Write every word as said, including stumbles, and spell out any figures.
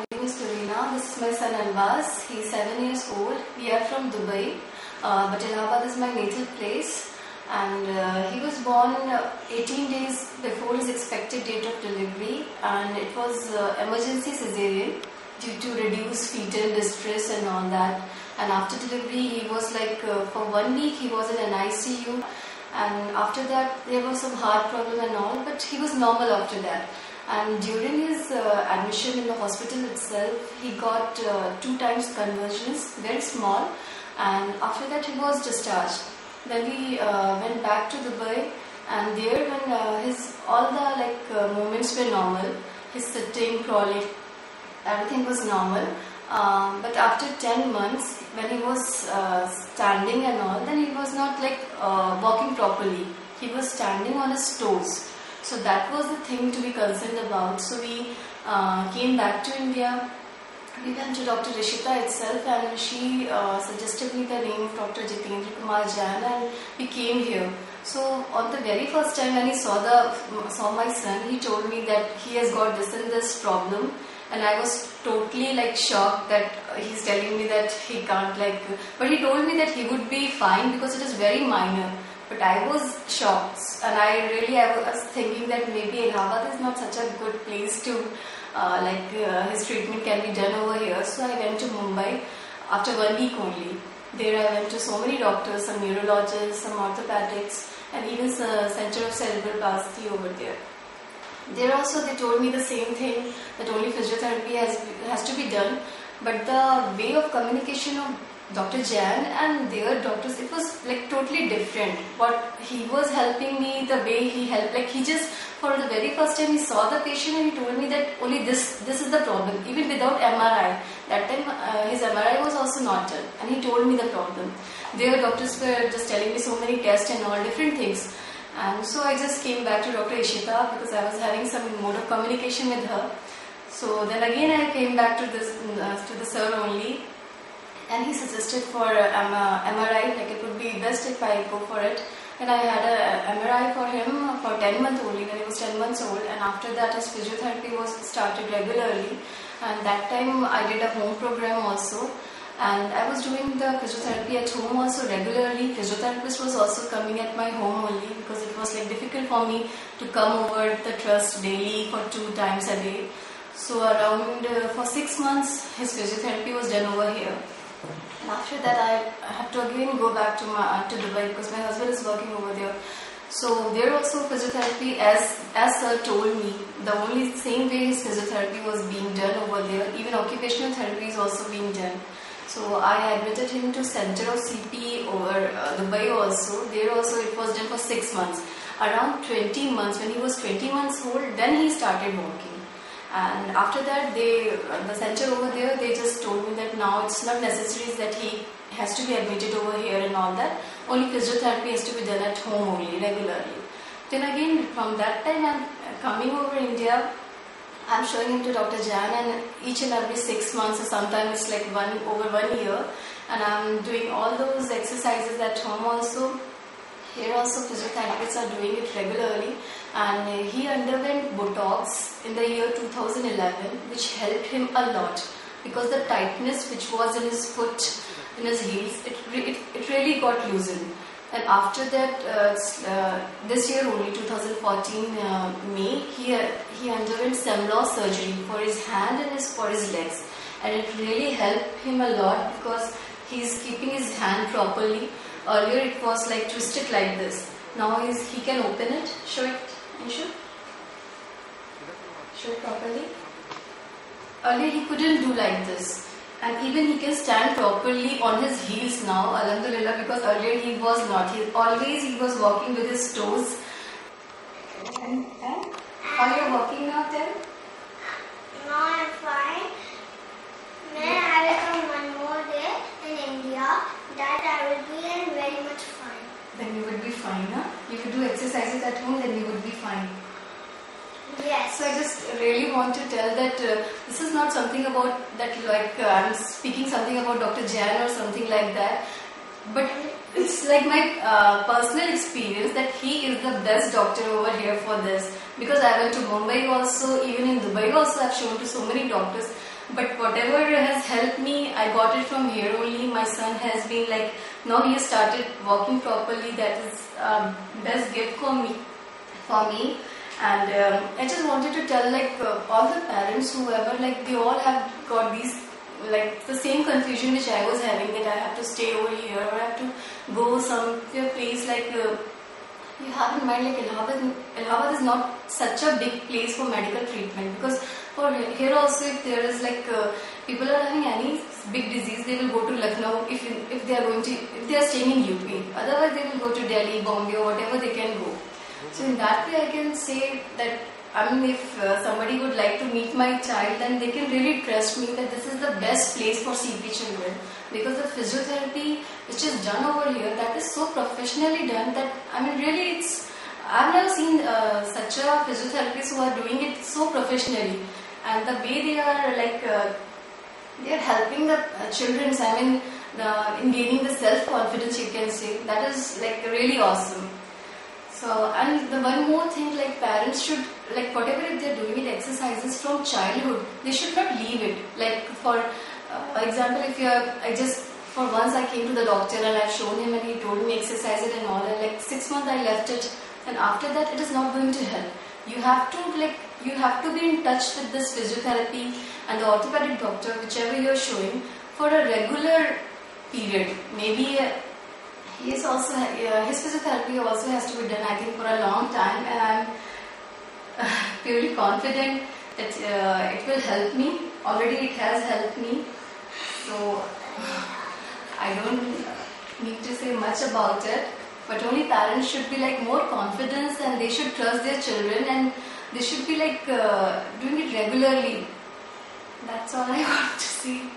name is Sureena. This is my son Alvaz. He is seven years old. We are from Dubai, uh, but Allahabad is my natal place. And uh, he was born eighteen days before his expected date of delivery, and it was uh, emergency cesarean due to reduced fetal distress and all that. And after delivery, he was like uh, for one week he was in an I C U, and after that there was some heart problem and all, but he was normal after that. And during his uh, admission in the hospital itself, he got uh, two times conversions, very small, and after that he was discharged. Then we uh, went back to Dubai, and there when uh, his all the like uh, movements were normal, his sitting, crawling, everything was normal. Um, but after ten months, when he was uh, standing and all, then he was not like uh, walking properly. He was standing on his toes. So that was the thing to be concerned about. So we uh, came back to India. We went to Doctor Trishla itself, and she uh, suggested me the name of Doctor Jain, and we came here. So on the very first time when he saw the saw my son, he told me that he has got this and this problem, and I was totally like shocked that he's telling me that he can't like. But he told me that he would be fine because it is very minor. But I was shocked, and I really I was thinking that maybe Allahabad is not such a good place to. Uh, like uh, his treatment can be done over here. So I went to Mumbai after one week only. There I went to so many doctors, some neurologists, some orthopedics, and even the Center of Cerebral Palsy over there. There also they told me the same thing, that only physiotherapy has, has to be done, but the way of communication of Doctor Jain and their doctors, it was like totally different. What he was helping me, the way he helped, like he just, for the very first time he saw the patient and he told me that only this, this is the problem, even without M R I. That time uh, his M R I was also not done, and he told me the problem. Their doctors were just telling me so many tests and all different things. And so I just came back to Doctor Ishita because I was having some mode of communication with her. So then again I came back to this uh, to the sir only. And he suggested for um, uh, M R I, like it would be best if I go for it. And I had a M R I for him for ten months only, when he was ten months old. And after that his physiotherapy was started regularly. And that time I did a home program also. And I was doing the physiotherapy at home also regularly. Physiotherapist was also coming at my home only because it was like difficult for me to come over the trust daily for two times a day. So around uh, for six months his physiotherapy was done over here. And after that I had to again go back to my uh, to Dubai because my husband is working over there. So there also physiotherapy, as as sir told me, the only same way his physiotherapy was being done over there. Even occupational therapy is also being done. So I admitted him to Center of C P over uh, Dubai also. There also it was done for six months. Around twenty months, when he was twenty months old, then he started walking. And after that, they, the center over there, they just told me that now it's not necessary that he has to be admitted over here and all that. Only physiotherapy has to be done at home only, regularly. Then again, from that time I'm coming over India, I'm showing him to Doctor Jain, and each and every six months or sometimes it's like one over one year. And I'm doing all those exercises at home also. Here also physiotherapists are doing it regularly, and he underwent Botox in the year two thousand eleven, which helped him a lot because the tightness which was in his foot, in his heels, it, it, it really got loosened. And after that, uh, uh, this year only, two thousand fourteen uh, May, he, uh, he underwent Cerebral surgery for his hand and his, for his legs, and it really helped him a lot because he is keeping his hand properly. Earlier it was like twisted like this. Now he's, he can open it. Show it, Anshu. Show it properly. Earlier he couldn't do like this. And even he can stand properly on his heels now, Alhamdulillah, because earlier he was not. He, always he was walking with his toes. And, and how you are walking now, tell? Now I am fine. When I will come one more day in India, that I will be very much fine. Then you would be fine, huh? If you do exercises at home, then you would be fine. Yes. So I just really want to tell that uh, this is not something about that, like uh, I'm speaking something about Doctor Jain or something like that. But it's like my uh, personal experience that he is the best doctor over here for this. Because I went to Mumbai also, even in Dubai also I've shown to so many doctors. but whatever has helped me, I got it from here only. My son has been like, now he has started walking properly. That is um, best gift for me. For me. And um, I just wanted to tell like uh, all the parents, whoever, like they all have got these, like the same confusion which I was having, that I have to stay over here or I have to go some place like, uh, you have in mind like Allahabad, Allahabad is not such a big place for medical treatment, because for here also if there is like uh, people are having any big disease, they will go to Lucknow if if they are going to, if they are staying in U P. Otherwise they will go to Delhi, Bombay or whatever they can go. So in that way I can say that, I mean, if uh, somebody would like to meet my child, then they can really trust me that this is the best place for C P children, because the physiotherapy which is done over here, that is so professionally done that, I mean, really it's, I've never seen uh, such a physiotherapists who are doing it so professionally, and the way they are like, uh, they are helping the uh, children, I mean, the, in gaining the self-confidence, you can say, that is like really awesome. So, and the one more thing, like parents should, like whatever if they are doing it exercises from childhood, they should not leave it. Like for uh, example, if you are, I just, for once I came to the doctor and I've shown him and he told me exercise it and all, and like six months I left it, and after that it is not going to help. You have to like, you have to be in touch with this physiotherapy and the orthopedic doctor, whichever you are showing, for a regular period. Maybe uh, he is also, uh, his physiotherapy also has to be done, I think, for a long time, and I'm uh, purely confident that uh, it will help me. Already it has helped me, so I don't need to say much about it, but only parents should be like more confidence and they should trust their children, and they should be like uh, doing it regularly. That's all I want to see.